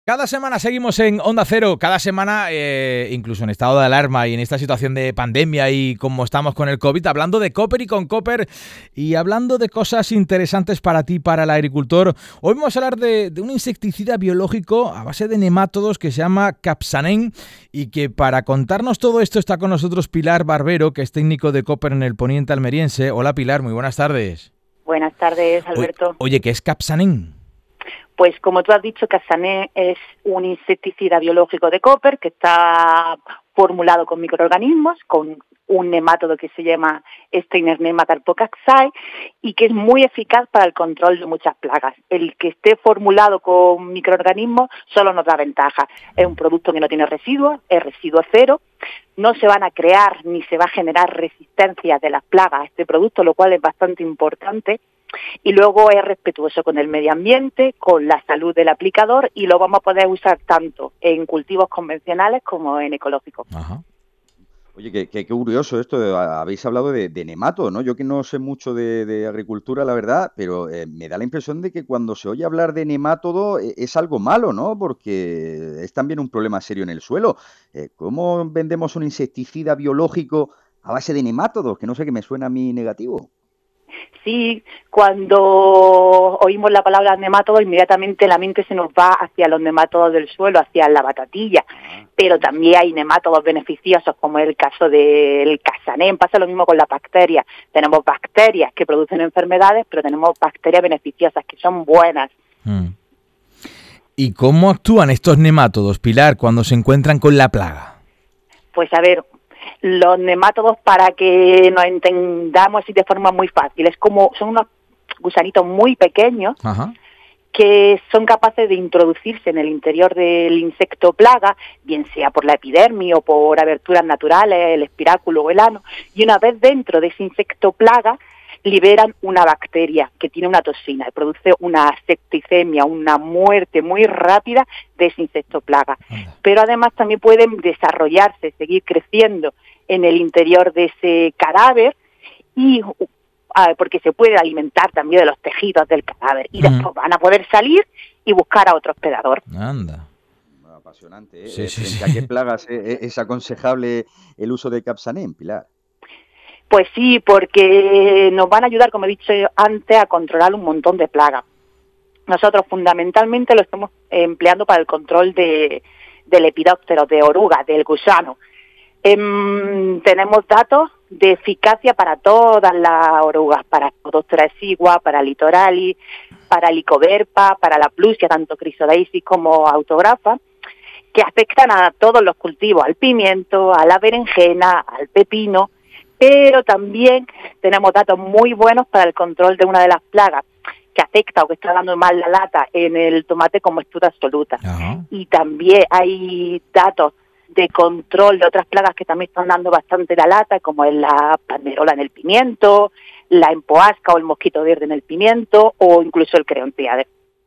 Cada semana seguimos en Onda Cero, cada semana, incluso en estado de alarma y en esta situación de pandemia y como estamos con el COVID, hablando de Cooper y con Cooper y hablando de cosas interesantes para ti, para el agricultor. Hoy vamos a hablar de un insecticida biológico a base de nemátodos que se llama Capsanen y que para contarnos todo esto está con nosotros Pilar Barbero, que es técnico de Cooper en el poniente almeriense. Hola Pilar, muy buenas tardes. Buenas tardes, Alberto. Oye, ¿qué es Capsanen? Pues como tú has dicho, Capsanen es un insecticida biológico de Cooper que está formulado con microorganismos, con un nemátodo que se llama Steinernema carpocaxae y que es muy eficaz para el control de muchas plagas. El que esté formulado con microorganismos solo nos da ventaja. Es un producto que no tiene residuos, es residuo cero, no se van a crear ni se va a generar resistencia de las plagas a este producto, lo cual es bastante importante. Y luego es respetuoso con el medio ambiente, con la salud del aplicador y lo vamos a poder usar tanto en cultivos convencionales como en ecológicos. Ajá. Oye, qué curioso esto, habéis hablado de nemátodo, ¿no? Yo que no sé mucho de agricultura, la verdad, pero me da la impresión de que cuando se oye hablar de nemátodo es algo malo, ¿no? Porque es también un problema serio en el suelo. ¿Cómo vendemos un insecticida biológico a base de nemátodos? Que no sé, que me suena a mí negativo. Sí, cuando oímos la palabra nemátodo, inmediatamente la mente se nos va hacia los nemátodos del suelo, hacia la batatilla, pero también hay nemátodos beneficiosos, como es el caso del Capsanen. Pasa lo mismo con las bacterias. Tenemos bacterias que producen enfermedades, pero tenemos bacterias beneficiosas, que son buenas. ¿Y cómo actúan estos nemátodos, Pilar, cuando se encuentran con la plaga? Pues a ver, los nemátodos, para que nos entendamos así de forma muy fácil, son unos gusanitos muy pequeños. Ajá. Que son capaces de introducirse en el interior del insecto plaga, bien sea por la epidermis o por aberturas naturales, el espiráculo o el ano, y una vez dentro de ese insecto plaga liberan una bacteria que tiene una toxina y produce una septicemia, una muerte muy rápida de ese insecto plaga. Pero además también pueden desarrollarse, seguir creciendo en el interior de ese cadáver y porque se puede alimentar también de los tejidos del cadáver y después van a poder salir y buscar a otro hospedador. Anda. Apasionante, ¿eh? Sí. ¿A qué plagas es aconsejable el uso de Capsanen, Pilar? Pues sí, porque nos van a ayudar, como he dicho antes, a controlar un montón de plagas. Nosotros fundamentalmente lo estamos empleando para el control del lepidóptero, de oruga, del gusano. Tenemos datos de eficacia para todas las orugas, para Podostera exigua, para Litoralis, para Lycoverpa, para la Plusia, tanto Chrysodeisis como Autografa, que afectan a todos los cultivos, al pimiento, a la berenjena, al pepino, pero también tenemos datos muy buenos para el control de una de las plagas que afecta o que está dando mal la lata en el tomate como estuda absoluta. Ajá. Y también hay datos de control de otras plagas que también están dando bastante la lata, como es la panderola en el pimiento, la empoasca o el mosquito verde en el pimiento, o incluso el creontiade.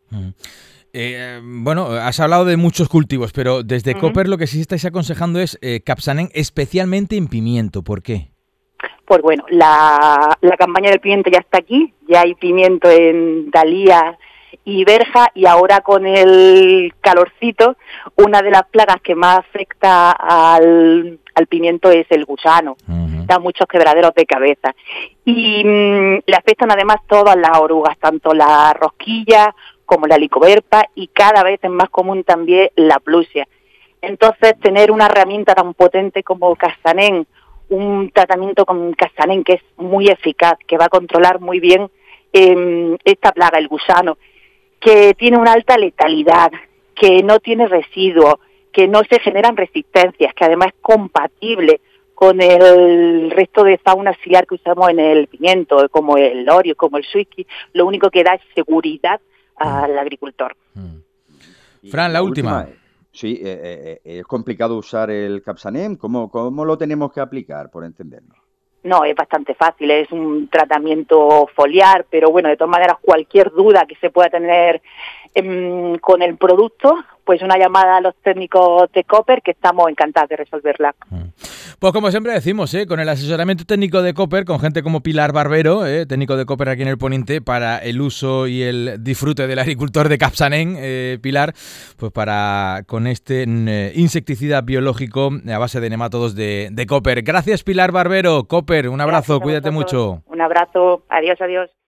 Bueno, has hablado de muchos cultivos, pero desde Cooper lo que sí estáis aconsejando es Capsanen especialmente en pimiento. ¿Por qué? Pues bueno, la campaña del pimiento ya está aquí, ya hay pimiento en Dalía y Berja, y ahora con el calorcito, una de las plagas que más afecta al pimiento es el gusano. Da muchos quebraderos de cabeza. Y le afectan además todas las orugas, tanto la rosquilla como la Lycoverpa, y cada vez es más común también la Plusia. Entonces, tener una herramienta tan potente como Capsanen, un tratamiento con Capsanen que es muy eficaz, que va a controlar muy bien esta plaga, el gusano, que tiene una alta letalidad, que no tiene residuos, que no se generan resistencias, que además es compatible con el resto de fauna auxiliar que usamos en el pimiento, como el lorio, como el suiki. Lo único que da es seguridad al agricultor. Fran, la última. Sí, es complicado usar el Capsanen. ¿Cómo lo tenemos que aplicar, por entendernos? No, es bastante fácil, es un tratamiento foliar, pero bueno, de todas maneras, cualquier duda que se pueda tener con el producto, pues una llamada a los técnicos de Koper, que estamos encantados de resolverla. Pues como siempre decimos, con el asesoramiento técnico de Koper, con gente como Pilar Barbero, técnico de Koper aquí en El Poniente, para el uso y el disfrute del agricultor de Capsanén, Pilar, pues con este insecticida biológico a base de nemátodos de Koper. Gracias, Pilar Barbero. Koper, un abrazo, cuídate mucho. Un abrazo, adiós, adiós.